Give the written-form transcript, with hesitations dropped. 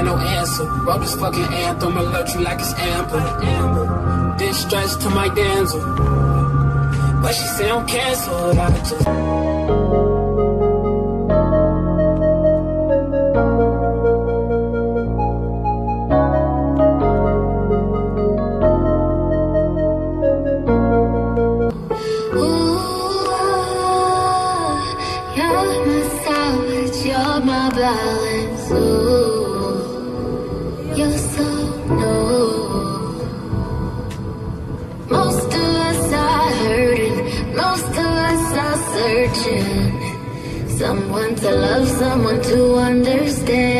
got no answer. Wrote this fucking anthem, alert you like it's amber. This stretch to my damsel, but she say I'm canceled. I just you're my balance, ooh, you're so new. Most of us are hurting, most of us are searching. Someone to love, someone to understand.